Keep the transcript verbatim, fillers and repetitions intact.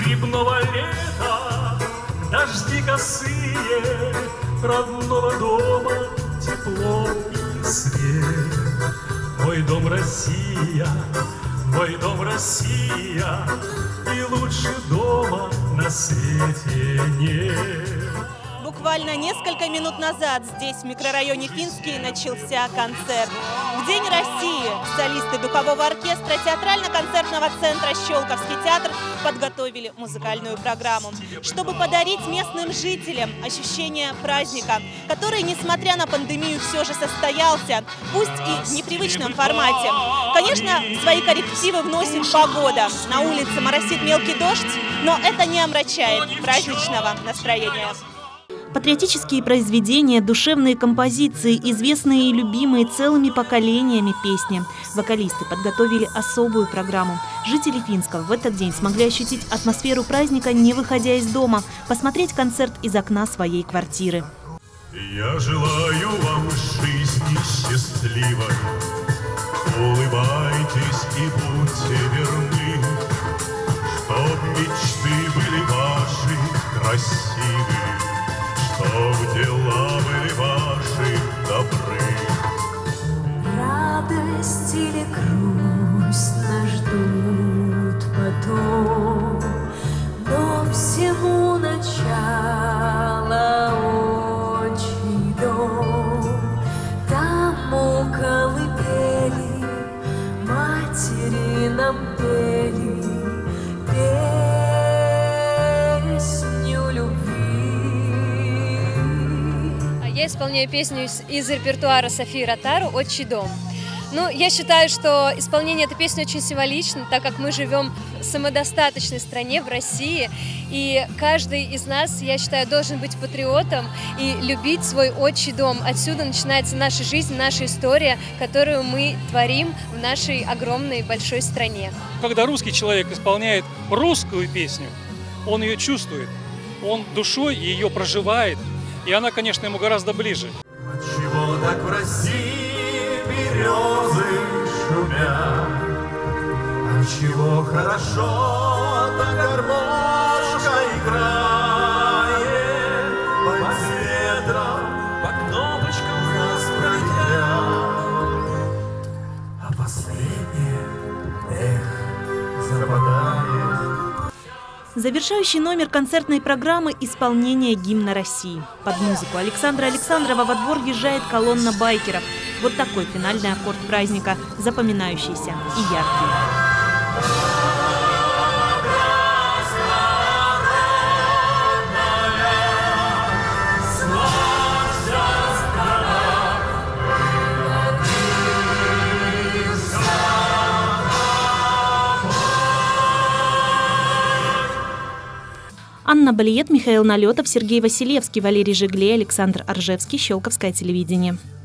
грибного лета, дожди косые, родного дома тепло и свет. Мой дом Россия, мой дом Россия, и лучше дома на свете нет. Буквально несколько минут назад здесь, в микрорайоне Финский, начался концерт. В День России солисты духового оркестра театрально-концертного центра «Щелковский театр» подготовили музыкальную программу, чтобы подарить местным жителям ощущение праздника, который, несмотря на пандемию, все же состоялся, пусть и в непривычном формате. Конечно, свои коррективы вносит погода. На улице моросит мелкий дождь, но это не омрачает праздничного настроения. Патриотические произведения, душевные композиции, известные и любимые целыми поколениями песни. Вокалисты подготовили особую программу. Жители Финского в этот день смогли ощутить атмосферу праздника, не выходя из дома, посмотреть концерт из окна своей квартиры. Я желаю вам жизни счастливой, улыбайтесь и будьте верны, чтоб мечты были ваши красивые, чтоб дела были ваши добры. Радость или грусть нас ждут потом, но всему начало отчий дом. Там у колыбели матери нам пели песню любви. Я исполняю песню из, из репертуара Софии Ротару «Отчий дом». Ну, я считаю, что исполнение этой песни очень символично, так как мы живем в самодостаточной стране, в России, и каждый из нас, я считаю, должен быть патриотом и любить свой отчий дом. Отсюда начинается наша жизнь, наша история, которую мы творим в нашей огромной большой стране. Когда русский человек исполняет русскую песню, он ее чувствует, он душой ее проживает, и она, конечно, ему гораздо ближе. Отчего так в России березы шумят? Отчего хорошо так гармошка играет? Под ветром, по кнопочкам нас пролетят, а последнее эх западает. Завершающий номер концертной программы – исполнение гимна России. Под музыку Александра Александрова во двор въезжает колонна байкеров. Вот такой финальный аккорд праздника, запоминающийся и яркий. Анна Балиет, Михаил Налетов, Сергей Василевский, Валерий Жиглей, Александр Оржевский, Щелковское телевидение.